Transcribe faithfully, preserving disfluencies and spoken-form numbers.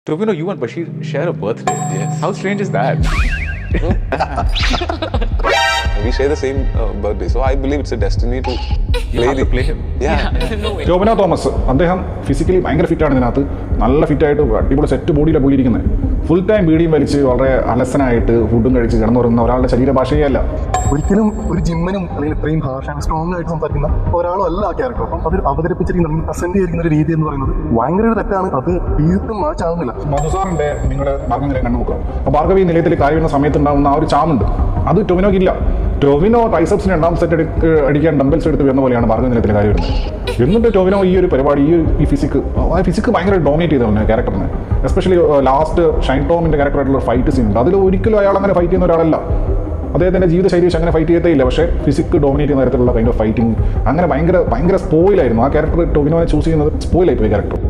Tovino, you and Basheer share a birthday. Yes. How strange is that? We share the same uh, birthday, so I believe it's a destiny to You play, have the... to play him. Yeah. Yeah, no way. Tovino Thomas, അദ്ദേഹം physically ഭയങ്കര ഫിറ്റാണ് ഇതിനകത്ത്, നല്ല ഫിറ്റായിട്ട് അടിപൊളി set ബോഡിയിലാണ് പുള്ളിയിരിക്കുന്നത്. Full time ബീഡിയും വലിച്ച് വളരെ അലസനായിട്ട് ഫുഡും കഴിച്ച് കിടന്നുറങ്ങുന്ന ഒരാളുടെ ശരീരഭാഷയേ അല്ല. ഒരിക്കലും ഒരു ജിമ്മനും അല്ലെങ്കിൽ ഇത്രയും ഹാർഷ് ആൻഡ് സ്ട്രോങ് ആയിട്ട് സംസാരിക്കുന്ന ഒരാളും അല്ല ആ ക്യാരക്ടർ. അപ്പം അത് അവതരിപ്പിച്ചിരിക്കുന്ന പ്രസന്റ് ചെയ്തിരിക്കുന്ന ഒരു രീതി എന്ന് പറയുന്നത് ഭയങ്കര ഒരു തെറ്റാണ്. അത് തീർത്തും മാച്ച് ആവുന്നില്ല. മധു സാറിന്റെ നിങ്ങളുടെ ഭാർഗവി നിലയം കണ്ടുനോക്കുക. അപ്പോൾ ഭാർഗവി നിലയത്തിൽ കാര്യമുന്ന സമയത്തുണ്ടാകുന്ന ആ ഒരു ചാമുണ്ട്, അത് ടൊവിനോക്കില്ല. ടൊവിനോ ട്രൈസെപ്സിന് രണ്ടാം സെറ്റ് എടുത്ത് അടിക്കാൻ ഡംബൽസ് എടുത്ത് വരുന്ന പോലെയാണ് ഭാർഗവി നിലയത്തിലെ കാര്യം വരുന്നത്. എന്നിട്ട് ടൊവിനോ ഈ ഒരു പരിപാടി, ഈ ഈ ഫിസിക്ക് ആ ഫിസിക്ക് ഭയങ്കര ഡോമിനേറ്റ് ചെയ്തവന് ക്യാരക്ടറിനെ. എസ്പെഷ്യലി ലാസ്റ്റ് ഷൈൻ ടോമിന്റെ ക്യാരക്ടറായിട്ടുള്ള ഫൈറ്റ് സീൻ ഉണ്ട്, അതിൽ ഒരിക്കലും അയാൾ അങ്ങനെ ഫൈറ്റ് ചെയ്യുന്ന ഒരാളല്ല. അദ്ദേഹത്തിൻ്റെ ജീവിതശൈലി വെച്ച് അങ്ങനെ ഫൈറ്റ് ചെയ്തേ ഇല്ല. പക്ഷേ ഫിസിക്ക് ഡോമിനേറ്റ് ചെയ്യുന്ന തരത്തിലുള്ള കൈൻഡ് ഓഫ് ഫൈറ്റിംഗ് അങ്ങനെ ഭയങ്കര ഭയങ്കര സ്പോയിലായിരുന്നു. ആ ക്യാരക്ടർ ടൊവിനോനെ ചൂസ് ചെയ്യുന്നത് സ്പോയിലായി പോയി ക്യാരക്ടർ.